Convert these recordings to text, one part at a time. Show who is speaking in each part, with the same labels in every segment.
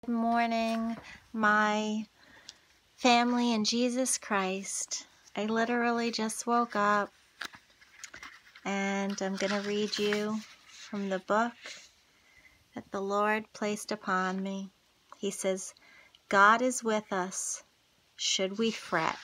Speaker 1: Morning, my family in Jesus Christ. I literally just woke up and I'm going to read you from the book that the Lord placed upon me. He says, God is with us. Should we fret?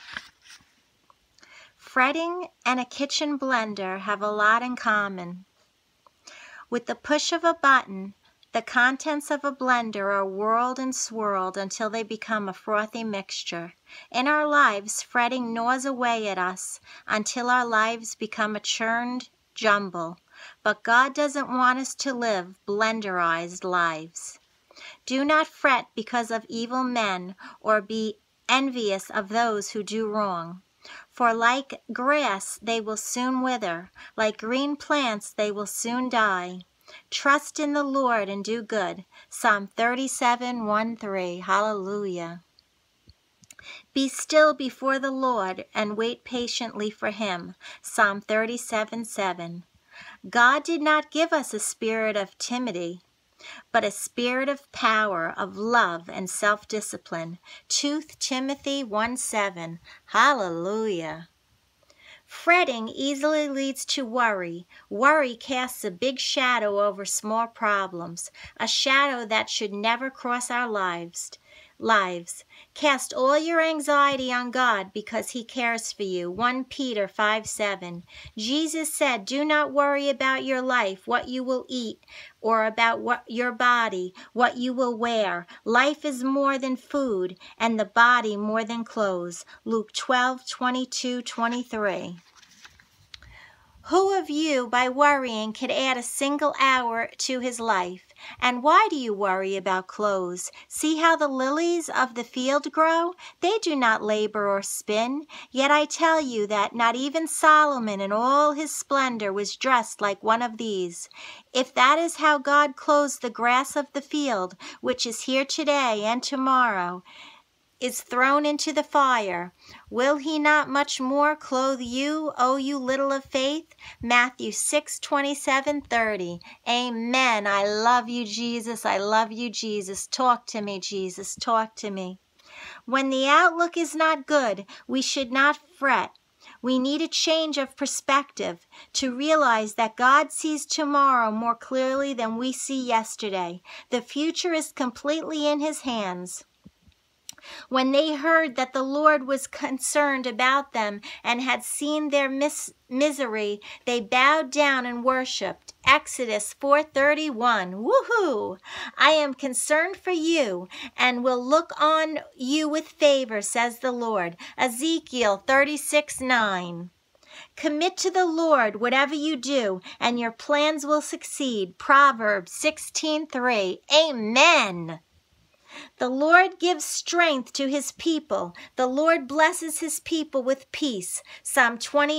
Speaker 1: Fretting and a kitchen blender have a lot in common. With the push of a button, the contents of a blender are whirled and swirled until they become a frothy mixture. In our lives, fretting gnaws away at us until our lives become a churned jumble. But God doesn't want us to live blenderized lives. Do not fret because of evil men or be envious of those who do wrong. For like grass they will soon wither, like green plants they will soon die. Trust in the Lord and do good. Psalm 37:1-3. Hallelujah. Be still before the Lord and wait patiently for him. Psalm 37:7. God did not give us a spirit of timidity, but a spirit of power, of love, and self-discipline. 2 Timothy 1:7. Hallelujah. Fretting easily leads to worry. Worry casts a big shadow over small problems, a shadow that should never cross our lives. Cast all your anxiety on God because he cares for you. 1 Peter 5:7. Jesus said, do not worry about your life, what you will eat, or about your body, what you will wear. Life is more than food, and the body more than clothes. Luke 12:22-23. Who of you, by worrying, could add a single hour to his life? And why do you worry about clothes? See how the lilies of the field grow? They do not labor or spin. Yet I tell you that not even Solomon in all his splendor was dressed like one of these. If that is how God clothes the grass of the field, which is here today and tomorrow, is thrown into the fire, will he not much more clothe you, O you little of faith? Matthew 6:27-30. Amen. I love you, Jesus. I love you, Jesus. Talk to me, Jesus. Talk to me. When the outlook is not good, we should not fret. We need a change of perspective to realize that God sees tomorrow more clearly than we see yesterday. The future is completely in his hands. When they heard that the Lord was concerned about them and had seen their misery, they bowed down and worshipped. Exodus 4:31. Woohoo! I am concerned for you and will look on you with favor, says the Lord. Ezekiel 36:9. Commit to the Lord whatever you do, and your plans will succeed. Proverbs 16:3. Amen. The Lord gives strength to his people. The Lord blesses his people with peace. Psalm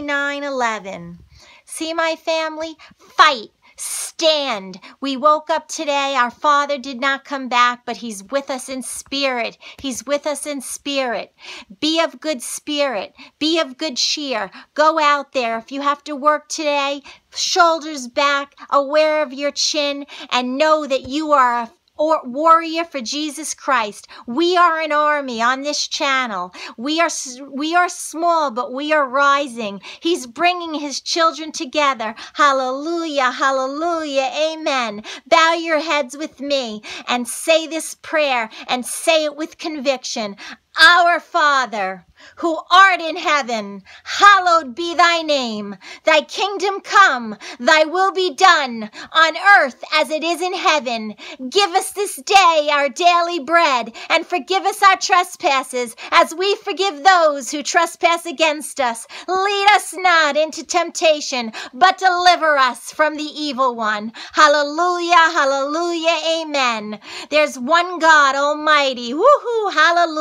Speaker 1: 29:11. See, my family? Fight. Stand. We woke up today. Our Father did not come back, but he's with us in spirit. He's with us in spirit. Be of good spirit. Be of good cheer. Go out there. If you have to work today, shoulders back, aware of your chin, and know that you are a warrior for Jesus Christ. We are an army on this channel. We are small, but we are rising. He's bringing his children together. Hallelujah, hallelujah, amen. Bow your heads with me and say this prayer and say it with conviction. Our Father, who art in heaven, hallowed be thy name. Thy kingdom come, thy will be done on earth as it is in heaven. Give us this day our daily bread, and forgive us our trespasses as we forgive those who trespass against us. Lead us not into temptation, but deliver us from the evil one. Hallelujah, hallelujah, amen. There's one God Almighty. Woohoo, hallelujah.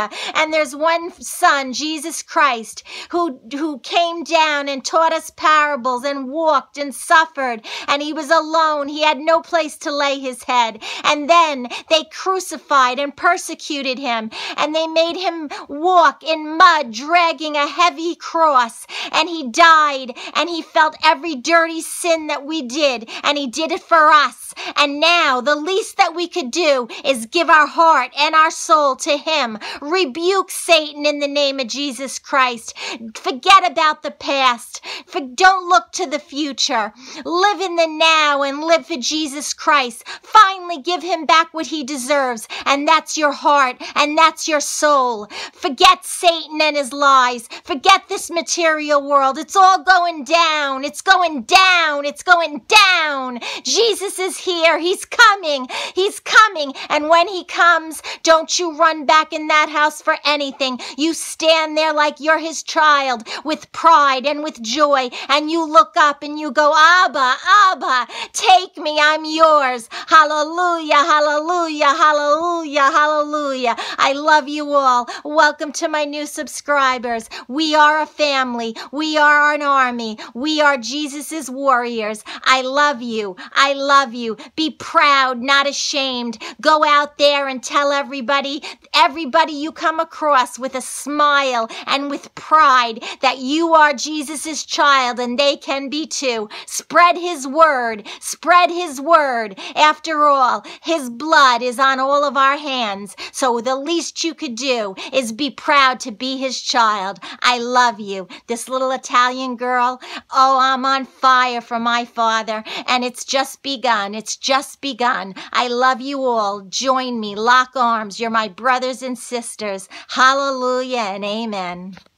Speaker 1: And there's one son, Jesus Christ, who came down and taught us parables and walked and suffered, and he was alone. He had no place to lay his head. And then they crucified and persecuted him, and they made him walk in mud, dragging a heavy cross, and he died, and he felt every dirty sin that we did, and he did it for us. And now the least that we could do is give our heart and our soul to him. Rebuke Satan in the name of Jesus Christ. Forget about the past. Don't look to the future. Live in the now and live for Jesus Christ. Finally give him back what he deserves, and that's your heart and that's your soul. Forget Satan and his lies. Forget this material world. It's all going down. It's going down. It's going down. Jesus is here. He's coming. He's coming. And when he comes, don't you run back in that house for anything. You stand there like you're his child with pride and with joy, and you look up and you go, Abba, Abba, take me. I'm yours. Hallelujah, hallelujah, hallelujah, hallelujah. I love you all. Welcome to my new subscribers. We are a family. We are an army. We are Jesus's warriors. I love you. I love you. Be proud, not ashamed. Go out there and tell everybody you come across with a smile and with pride that you are Jesus's child, and they can be too. Spread his word. Spread his word. After all, his blood is on all of our hands. So the least you could do is be proud to be his child. I love you. This little Italian girl, oh, I'm on fire for my Father, and it's just begun. It's just begun. I love you all. Join me. Lock arms. You're my brothers and sisters. Hallelujah and amen.